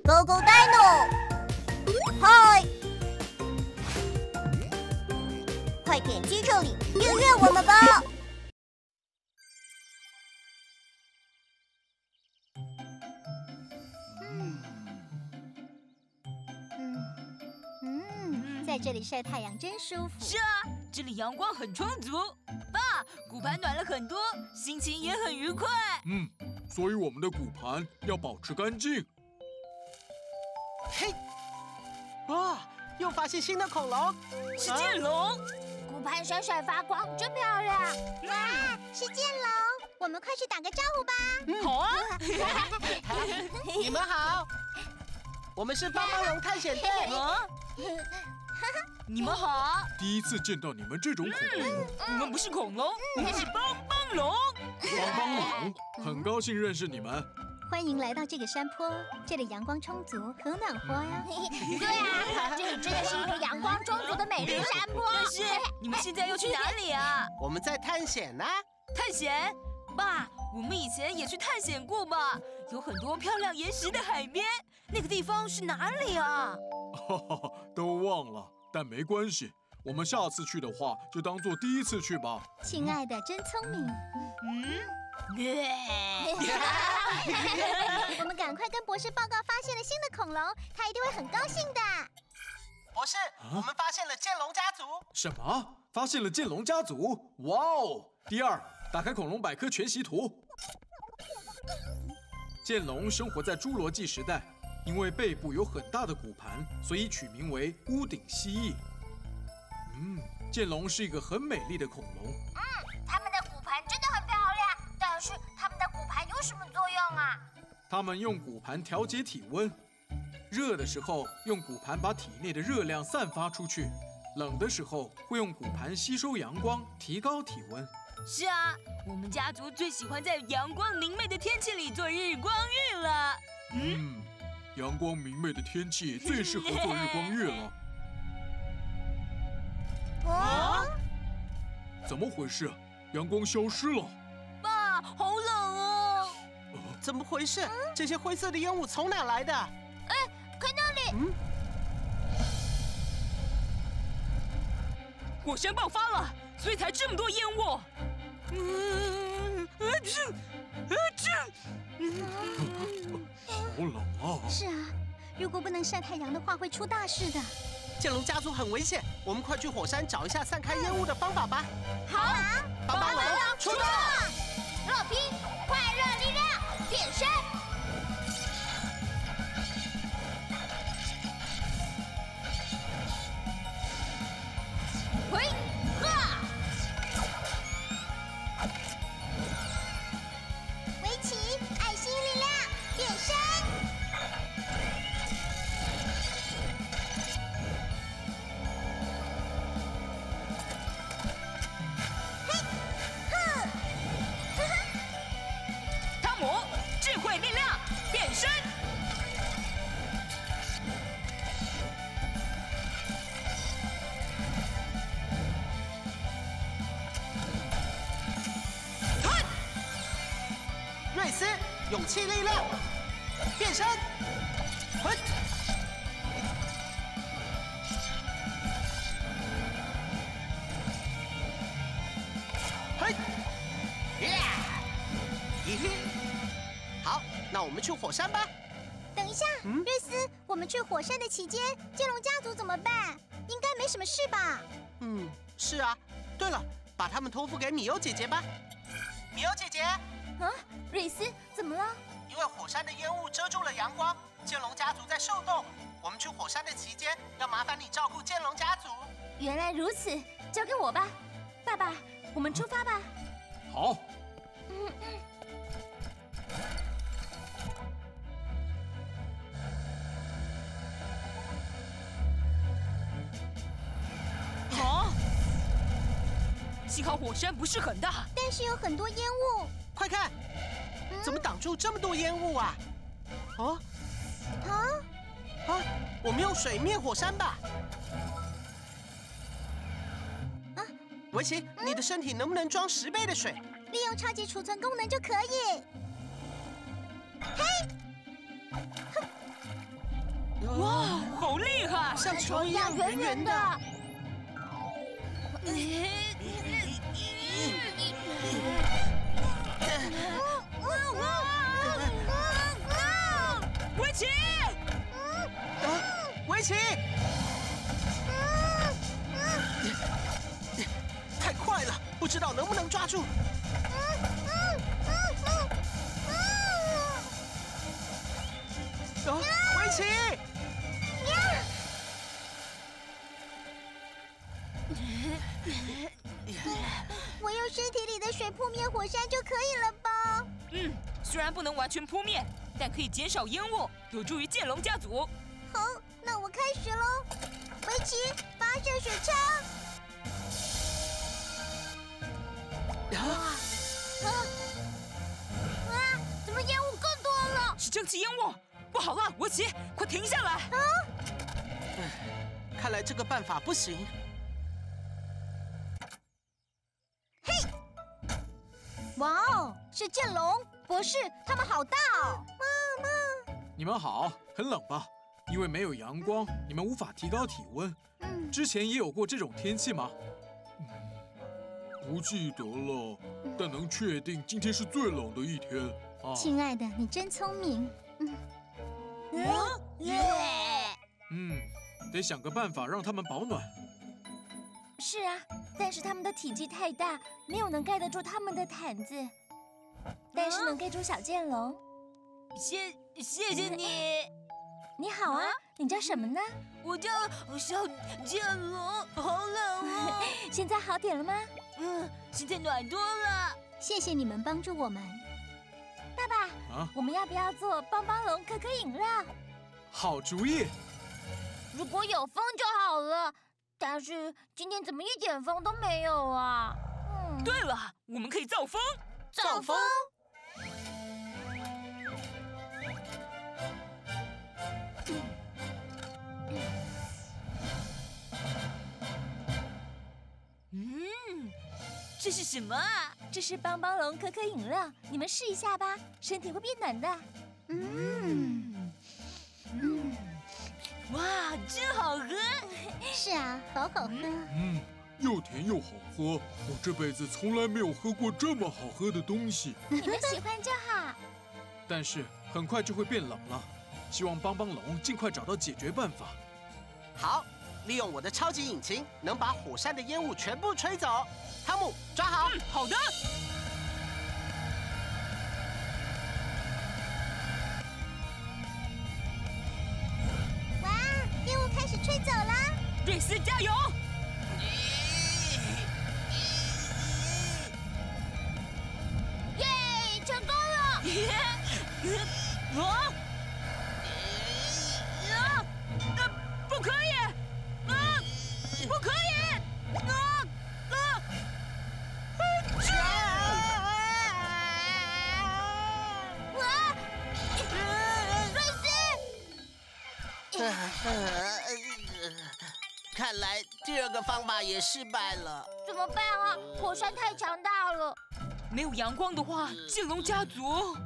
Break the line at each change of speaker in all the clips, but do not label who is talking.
Go Go Dino！ 嗨！快点击这里订阅我们吧！在这里晒太阳真舒服。
是啊，这里阳光很充足。爸，骨盘暖了很多，心情也很愉快。
所以我们的骨盘要保持干净。
嘿，哇，又发现新的恐龙，
是剑龙，
骨盘闪闪发光，真漂亮！哇，是剑龙，我们快去打个招呼吧。
好啊。
你们好，我们是帮帮龙探险队。
你们好啊！
第一次见到你们这种恐龙。
我们不是恐龙，我们是帮帮龙。
帮帮龙，很高兴认识你们。
欢迎来到这个山坡，这里阳光充足，很暖和呀。
对啊，这里真的是一个阳光充足的美丽山坡。
但是你们现在要去哪里啊？
我们在探险呢。
探险？爸，我们以前也去探险过吧？有很多漂亮岩石的海边，那个地方是哪里啊？
都忘了，但没关系。我们下次去的话，就当做第一次去吧。
亲爱的，真聪明。我们赶快跟博士报告发现了新的恐龙，他一定会很高兴的。
博士，我们发现了剑龙家族。
什么？发现了剑龙家族？哇哦！第二，打开恐龙百科全息图。剑龙生活在侏罗纪时代，因为背部有很大的骨盘，所以取名为屋顶蜥蜴。剑龙是一个很美丽的恐龙。
它们的骨盘真的很漂亮，但是它们的骨盘有什么作用啊？
它们用骨盘调节体温，热的时候用骨盘把体内的热量散发出去，冷的时候会用骨盘吸收阳光，提高体温。
是啊，我们家族最喜欢在阳光明媚的天气里做日光浴了。
阳光明媚的天气最适合做日光浴了。怎么回事？阳光消失了。
爸，好冷哦！
怎么回事？这些灰色的烟雾从哪来的？
看那里，
火山爆发了，所以才这么多烟雾。
好冷啊！
是啊，如果不能晒太阳的话，会出大事的。
剑龙家族很危险，我们快去火山找一下散开烟雾的方法吧。
好，
帮帮龙出动！
热拼，快热力量，变身。回呵，
围棋，爱心力量，变身。
汤姆，智慧力量，变身。
瑞斯，勇气力量，变身。滚！嘿！好，那我们去火山吧。
等一下，瑞斯，我们去火山的期间，剑龙家族怎么办？应该没什么事吧？
是啊。对了，把它们托付给米欧姐姐吧。米欧姐姐，
瑞斯，怎么了？
因为火山的烟雾遮住了阳光，剑龙家族在受冻。我们去火山的期间，要麻烦你照顾剑龙家族。
原来如此，交给我吧。爸爸，我们出发吧。
好。
幸好火山不是很大，
但是有很多烟雾。
快看，怎么挡住这么多烟雾啊？我们用水灭火山吧。围棋，你的身体能不能装10倍的水？
利用超级储存功能就可以。嘿，
哇，好厉害！
像球一样圆圆的。
围棋，
围棋，太快了，不知道能不能抓住。围棋。
我用身体里的水扑灭火山就可以了吧？
虽然不能完全扑灭，但可以减少烟雾，有助于剑龙家族。
好，那我开始喽。围棋，发射水枪。
怎么烟雾更多了？
是蒸汽烟雾，不好了，围棋，快停下来！
看来这个办法不行。
哇哦，是剑龙博士，他们好大哦！
你们好，很冷吧？因为没有阳光，你们无法提高体温。之前也有过这种天气吗？
不记得了，但能确定今天是最冷的一天。
亲爱的，你真聪明。
得想个办法让他们保暖。
是啊，但是他们的体积太大，没有能盖得住他们的毯子，但是能盖住小剑龙。
谢谢你。
你好啊，你叫什么呢？
我叫小剑龙，好冷哦。
现在好点了吗？
现在暖多了。
谢谢你们帮助我们。
爸爸，我们要不要做帮帮龙可可饮料？
好主意。
如果有风就好了，但是今天怎么一点风都没有啊？
对了，我们可以造风。
造风。
这是什么啊？
这是帮帮龙可可饮料，你们试一下吧，身体会变暖的。
哇，真好喝！
是啊，好好喝。
又甜又好喝，我这辈子从来没有喝过这么好喝的东西。
你们喜欢就好。
但是很快就会变冷了，希望帮帮龙尽快找到解决办法。
好，利用我的超级引擎，能把火山的烟雾全部吹走。汤姆，抓好。
好的。
哇，烟雾开始吹走了。
瑞斯，加油！
耶，成功了！
不可以！不可以！
看来第二个方法也失败了。
怎么办啊？火山太强大了。
没有阳光的话，剑龙家族……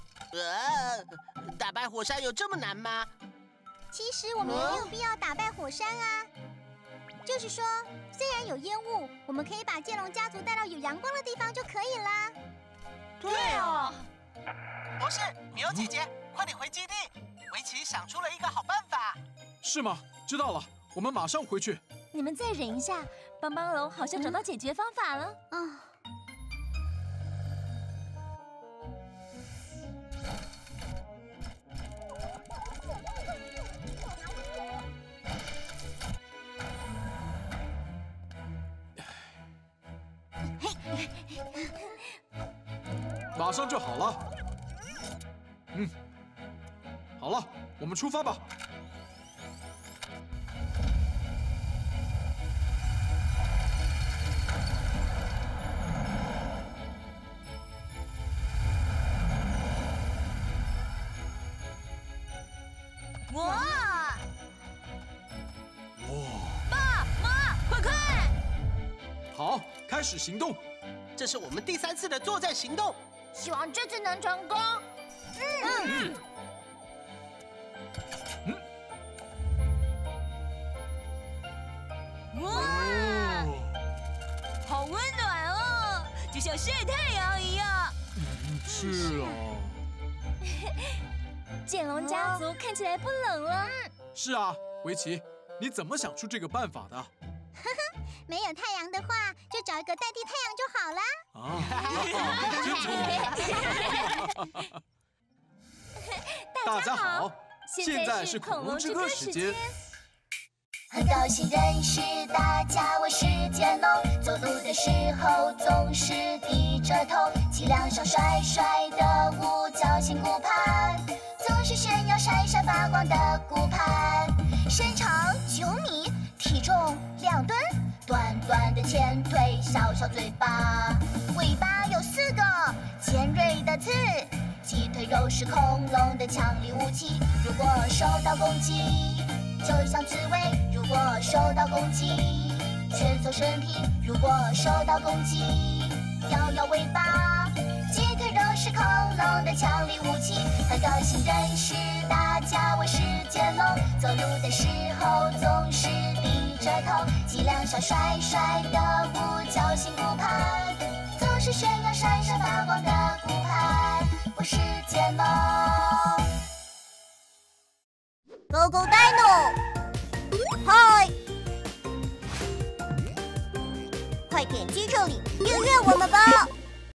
打败火山有这么难吗？
其实我们也没有必要打败火山啊。就是说，虽然有烟雾，我们可以把剑龙家族带到有阳光的地方就可以啦。
对啊。
博士，米欧姐姐，快点回基地。围棋想出了一个好办法。
是吗？知道了，我们马上回去。
你们再忍一下，帮帮龙好像找到解决方法了。
马上就好了。好了，我们出发吧。
哇！
爸妈，快看！
好，开始行动。
这是我们第3次的作战行动，
希望这次能成功。
晒太阳一样。
是啊。
剑龙家族看起来不冷了。
是啊，维奇，你怎么想出这个办法的？
没有太阳的话，就找一个代替太阳就好了。
真聪明！大家好，现在是恐龙之歌时间。
很高兴认识大家，我是剑龙。走路的时候总是低着头，脊梁上帅帅的五角星骨盘，总是炫耀闪闪发光的骨盘。身长9米，体重2吨，短短的前腿，小小嘴巴，尾巴有4个尖锐的刺。鸡腿肉是恐龙的强力武器，如果受到攻击，就像刺猬；如果受到攻击，蜷缩身体；如果受到攻击，摇摇尾巴。鸡腿肉是恐龙的强力武器，很高兴认识大家，我是剑龙。走路的时候总是低着头，脊梁上帅帅的五角星骨盘，总是炫耀闪闪发光的骨盘。我是剑龙。
Go Go Dino！ 嗨！快点击这里订阅我们吧。